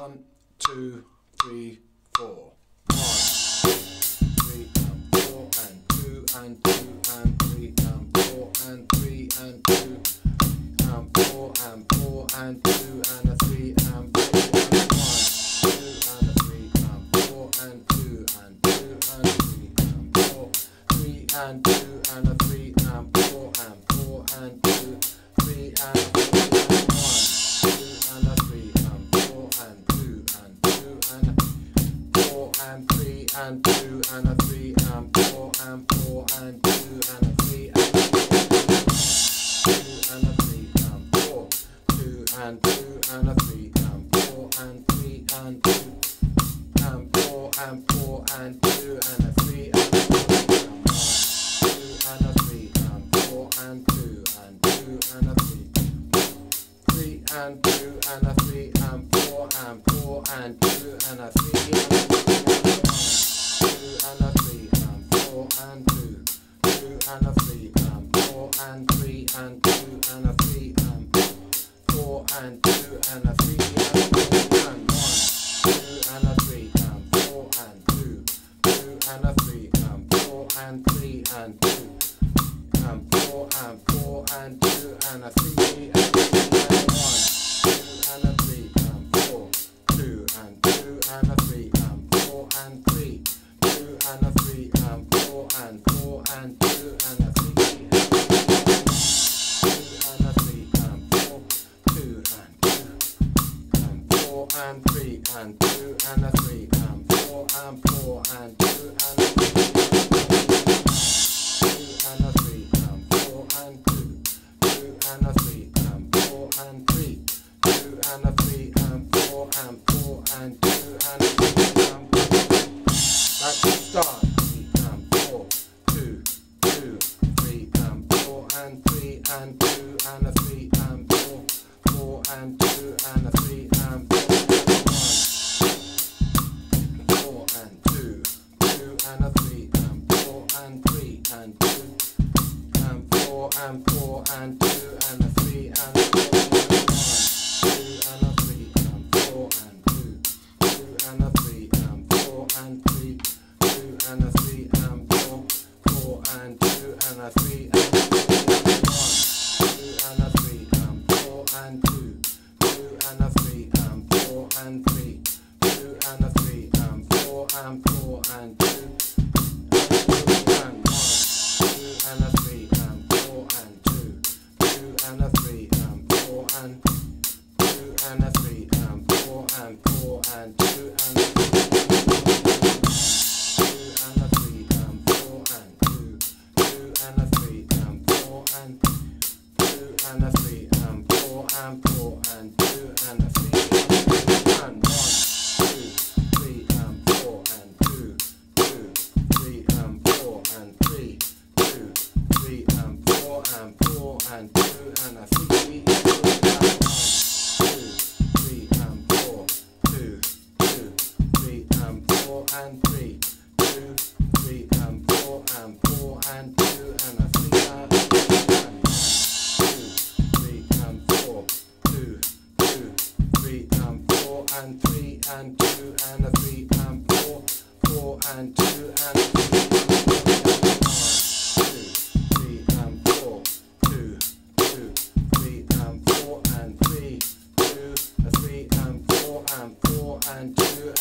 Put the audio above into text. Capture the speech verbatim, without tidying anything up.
One, two, three, four. One, three, and four, and two, and two, and three, and four, and three, and two, and four, and four, and two, and a three, and three, and one, two, and a three, and four, and two, and two, and three, and four, three, and two, and a three, and four, and four, and two, three, and a four, and one, two, and a three, and four, and two, and two, and a four, and three, and two, and a three, and four, and four, and two, and a three, and two, and a three, and four, two, and two, and a three, and four, and three, and two, and four, and four, and two, and a three, and one, two, and a three, and four, and two, and two, and a three, three, and two, and a three, and four, and four, and two, and a three, and two, and a three, and four, and two, two, and a three, and four, and three, and two, and a three, and four, and two, and a three, and one, two, and a three, and four, and two, two, and a three, and four, and three, and two, and four, and four, and two, and a three, and one, two, and a three, and four, two, and two, and a three, and four, and three, two, and a three, and four, and four, and two, and a three, and two, and a three, and four, two, and two, and four, and three, and two, and a three, and four, and four, and two, and a three, two, and a three, and four, and two, two, and a three, and four, and three, two, and a three, and four, and four, and two, and a three, and that's the start. Three, and four, two, two, three, and four, and three, and two, and a three, and four, four, and two, and a three, and four, one, four, and two, two, and a three, and four, and three, and two, and four, and four, and two, and a three, and four, one, two, and a three, and four, and two, two, and a three, and four, and three, two, and a three, and four, four, and two, and a three, and one, two, and a three, and four, and two, two, and a three, and four, and three, two, and a three, and four, and four, and two, and one, two, and a three, and four, and two, two, and a three, and four, and two, and a three, and four, and four, and two, and a two, and a three, and four, and two, two, and a three, and four, and two, and a three, and four, and four, and two, and a three, and one, two, three, and four, and two, two, three, and four, and three, two, three, and four, and four, and two, and a three, and one, two, three, and four, two, two, three, and four, and three, two, three, and four, and four, and two, and a three, and one, two, three, and four, two, two, three, and four, and three, and two, and a three, and four, four, and two, and a three, three, and four, two, two, three, and four, and three, two, a three, and four, and four, and two,